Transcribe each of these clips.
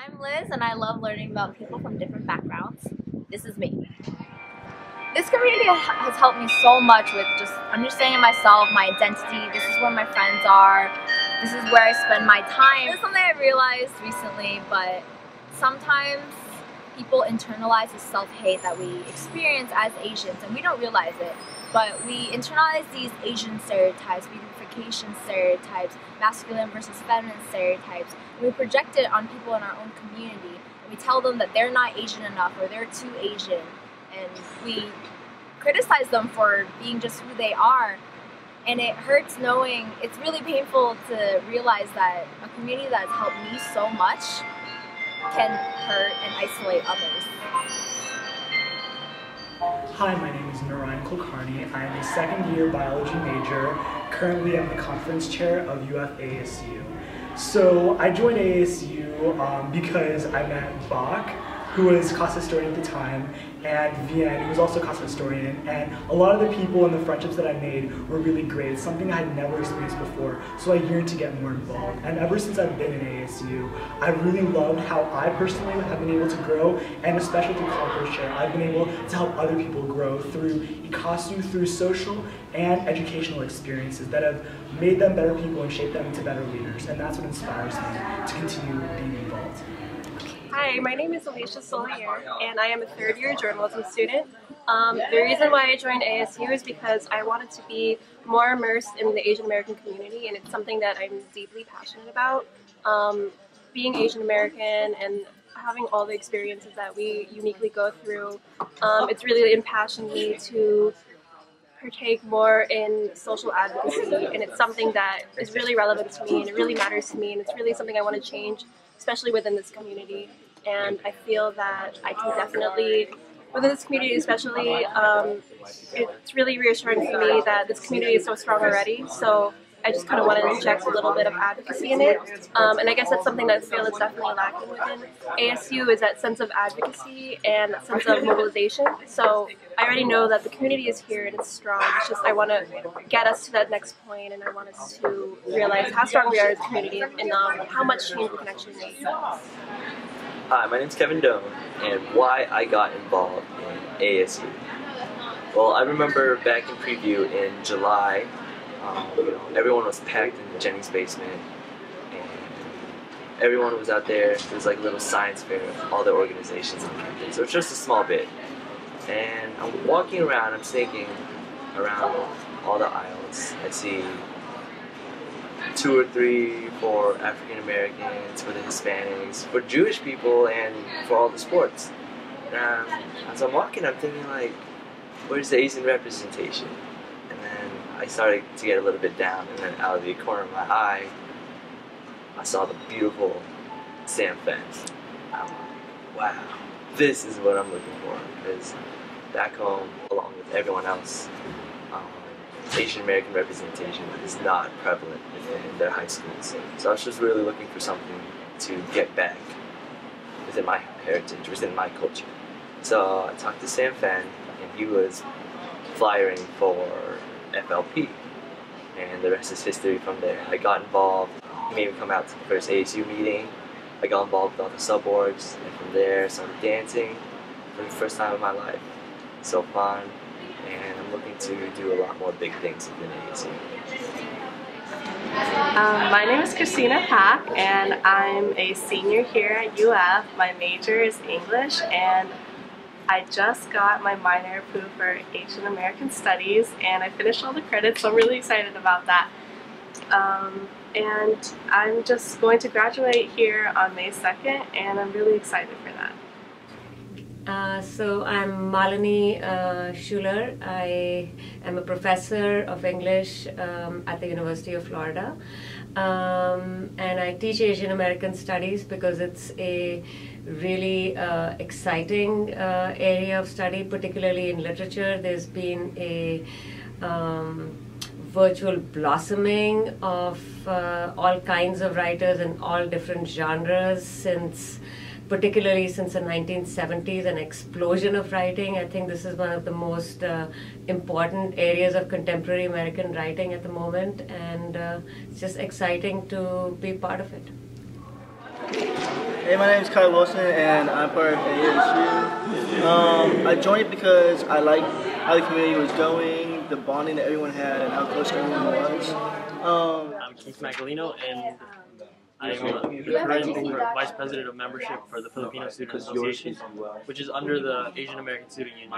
I'm Liz and I love learning about people from different backgrounds. This is me. This community has helped me so much with just understanding myself, my identity. This is where my friends are. This is where I spend my time. This is something I realized recently, but sometimes people internalize the self-hate that we experience as Asians and we don't realize it. But we internalize these Asian stereotypes, beautification stereotypes, masculine versus feminine stereotypes, and we project it on people in our own community. And we tell them that they're not Asian enough or they're too Asian. And we criticize them for being just who they are. And it hurts knowing, it's really painful to realize that a community that's helped me so much can hurt and isolate others. Hi, my name is Narayan Kulkarni. I am a second-year biology major. Currently, I'm the conference chair of UF-ASU. So I joined ASU because I met Bach, who was class historian at the time, and Vian, who was also class historian, and a lot of the people and the friendships that I made were really great. It's something I had never experienced before, so I yearned to get more involved. And ever since I've been in ASU, I really loved how I personally have been able to grow, and especially through conference chair, I've been able to help other people grow through ICASU, through social and educational experiences that have made them better people and shaped them into better leaders, and that's what inspires me to continue being involved. Hi, my name is Alicia Solier, and I am a third-year journalism student. The reason why I joined ASU is because I wanted to be more immersed in the Asian American community, and it's something that I'm deeply passionate about. Being Asian American and having all the experiences that we uniquely go through, it's really impassioned me to partake more in social advocacy, and it's something that is really relevant to me and it really matters to me, and it's really something I want to change, especially within this community. And I feel that I can definitely, within this community especially, it's really reassuring for me that this community is so strong already, so I just kind of want to inject a little bit of advocacy in it. And I guess that's something that I feel is definitely lacking within ASU, is that sense of advocacy and that sense of mobilization. So I already know that the community is here and it's strong. It's just I want to get us to that next point, and I want us to realize how strong we are as a community and how much change we can actually make. Hi, my name's Kevin Doan, and why I got involved in ASU. Well, I remember back in preview in July, everyone was packed in Jennings' basement, and everyone was out there. There was like a little science fair of all the organizations on campus. So it's just a small bit. And I'm walking around, I'm thinking around all the aisles. I see 2 or 3 for African Americans, for the Hispanics, for Jewish people, and for all the sports. And as I'm walking, I'm thinking like, where's the Asian representation? And then I started to get a little bit down, and then out of the corner of my eye, I saw the beautiful Sam fence. I'm like, wow, this is what I'm looking for, because back home, along with everyone else, Asian American representation is not prevalent within their high schools. So I was just really looking for something to get back within my heritage, within my culture. So I talked to Sam Fan, and he was flyering for FLP, and the rest is history from there. I got involved. He made me come out to the first ASU meeting. I got involved with all the sub-orgs, and from there I started dancing for the first time in my life. So fun, and I'm looking to do a lot more big things within ASU. My name is Christina Pack, and I'm a senior here at UF. My major is English, and I just got my minor approved for Asian American Studies, and I finished all the credits, so I'm really excited about that. And I'm just going to graduate here on May 2nd, and I'm really excited for that. So I'm Malini Schuler. I am a professor of English at the University of Florida, and I teach Asian American Studies because it's a really exciting area of study, particularly in literature. There's been a virtual blossoming of all kinds of writers in all different genres particularly since the 1970s, an explosion of writing. I think this is one of the most important areas of contemporary American writing at the moment, and it's just exciting to be part of it. Hey, my name is Kai Wilson, and I'm part of ASU. I joined it because I liked how the community was going, the bonding that everyone had, and how close everyone was. I'm Keith Magalino, and I'm the current Vice President of Membership for the Filipino Student Association, which is under the Asian American Student Union.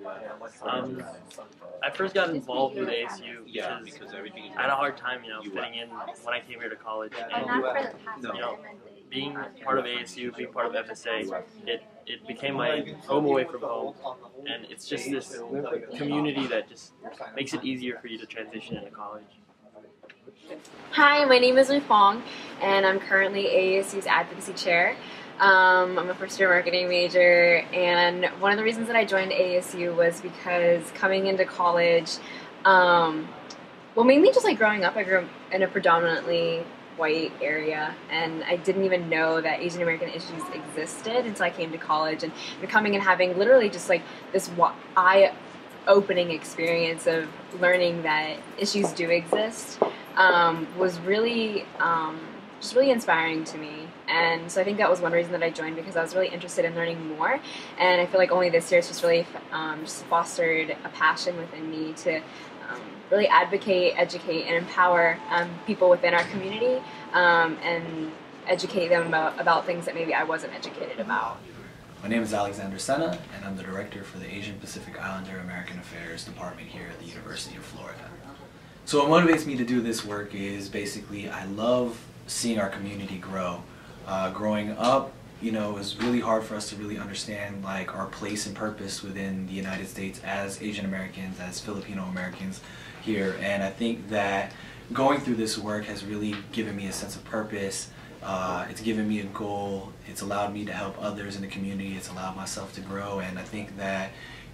I first got involved with ASU because I had a hard time, fitting in when I came here to college. And, being part of ASU, being part of FSA, it became my home away from home, and it's just this community that just makes it easier for you to transition into college. Hi, my name is Lee Fong, and I'm currently ASU's Advocacy Chair. I'm a first-year marketing major, and one of the reasons that I joined ASU was because coming into college, well, mainly just like growing up, I grew up in a predominantly white area, and I didn't even know that Asian American issues existed until I came to college, and coming and having literally just like this eye-opening experience of learning that issues do exist was really just really inspiring to me. And so I think that was one reason that I joined, because I was really interested in learning more, and I feel like only this year it's just really just fostered a passion within me to really advocate, educate, and empower people within our community and educate them about things that maybe I wasn't educated about. My name is Alexander Senna, and I'm the Director for the Asian Pacific Islander American Affairs Department here at the University of Florida. So what motivates me to do this work is basically I love seeing our community grow. Growing up, it was really hard for us to really understand like our place and purpose within the United States as Asian Americans, as Filipino Americans here, and I think that going through this work has really given me a sense of purpose. It's given me a goal. It's allowed me to help others in the community. It's allowed myself to grow, and I think that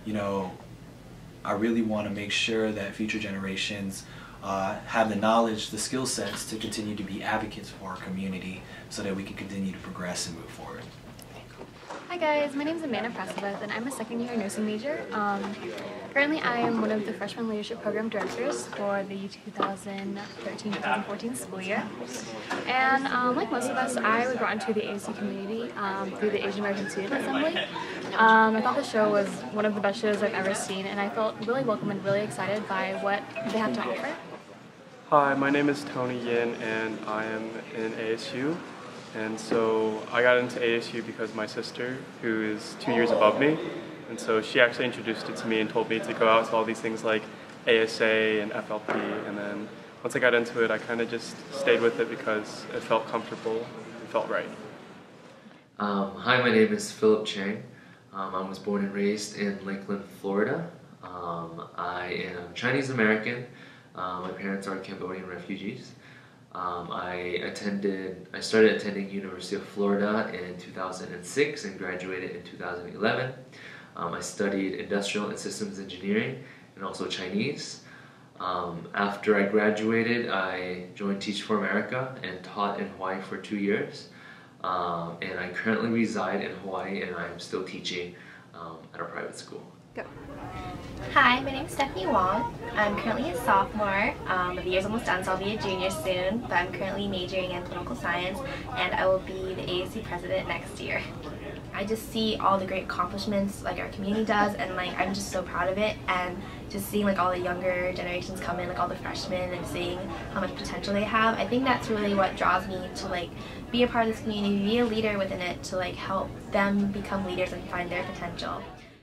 I really want to make sure that future generations have the knowledge, the skill sets to continue to be advocates for our community so that we can continue to progress and move forward. Hi guys, my name is Amanda Prasabeth, and I'm a second-year nursing major. Currently I am one of the freshman leadership program directors for the 2013-2014 school year. And like most of us, I was brought into the ASU community through the Asian American Student Assembly. I thought the show was one of the best shows I've ever seen, and I felt really welcome and really excited by what they have to offer. Hi, my name is Tony Yin, and I am in ASU. And so I got into ASU because my sister, who is 2 years above me, and so she actually introduced it to me and told me to go out to all these things like ASA and FLP, and then once I got into it, I kind of just stayed with it because it felt comfortable and felt right. Hi, my name is Philip Chang. I was born and raised in Lakeland, Florida. I am Chinese American. My parents are Cambodian refugees. I started attending University of Florida in 2006 and graduated in 2011. I studied industrial and systems engineering and also Chinese. After I graduated, I joined Teach for America and taught in Hawaii for 2 years. And I currently reside in Hawaii, and I'm still teaching at a private school. Go. Hi, my name is Stephanie Wong. I'm currently a sophomore. The year's almost done, so I'll be a junior soon, but I'm currently majoring in political science, and I will be the ASU president next year. I just see all the great accomplishments like our community does, and like I'm just so proud of it, and just seeing like all the younger generations come in, like all the freshmen, and seeing how much potential they have. I think that's really what draws me to like be a part of this community, be a leader within it, to like help them become leaders and find their potential.